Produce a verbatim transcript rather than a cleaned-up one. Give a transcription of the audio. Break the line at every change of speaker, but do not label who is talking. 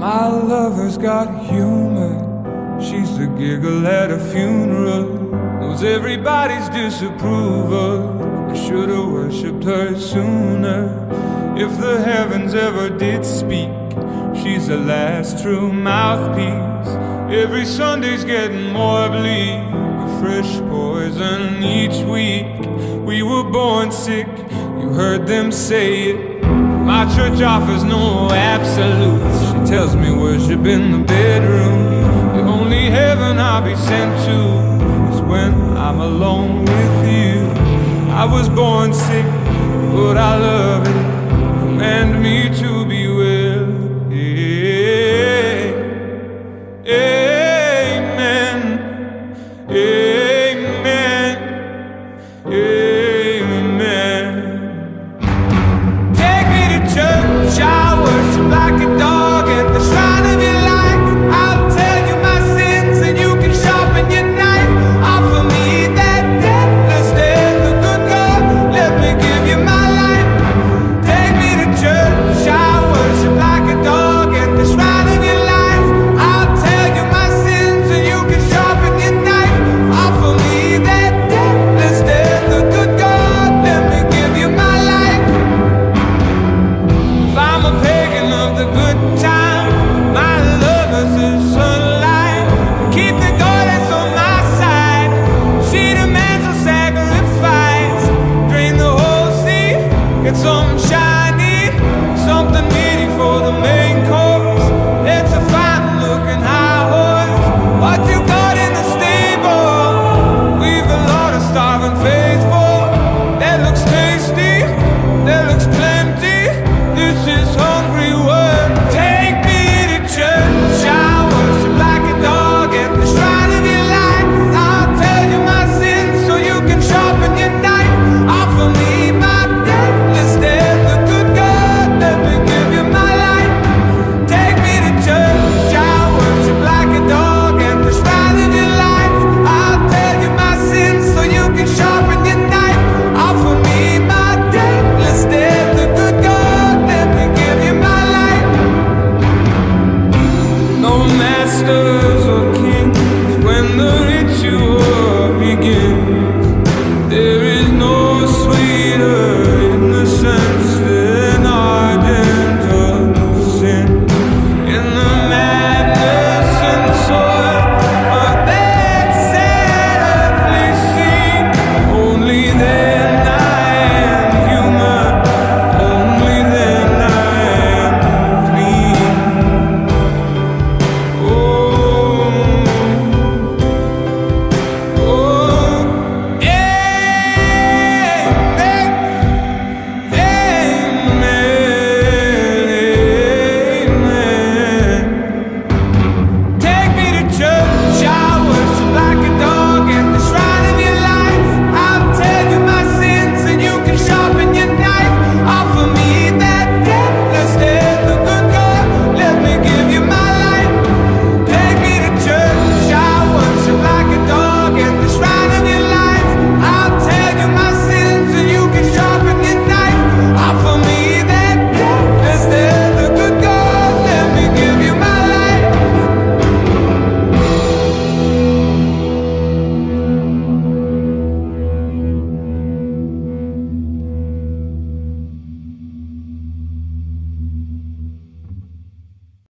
My lover's got humor. She's the giggle at a funeral. Knows everybody's disapproval. I should've worshipped her sooner. If the heavens ever did speak, she's the last true mouthpiece. Every Sunday's getting more bleak, a fresh poison each week. We were born sick, you heard them say it. My church offers no absolutes. She tells me worship in the bedroom. The only heaven I'll be sent to is when I'm alone with you. I was born sick, but I love it. Command me to